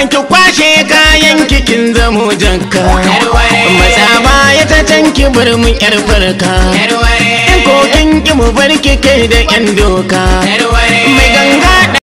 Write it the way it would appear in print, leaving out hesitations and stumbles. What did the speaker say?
ki kwashe kayan kin zamo janka. Matsa baya ta can ki bar mu yar farka. In ko kin ki mu bar ki kai da yan doka. Mai ganga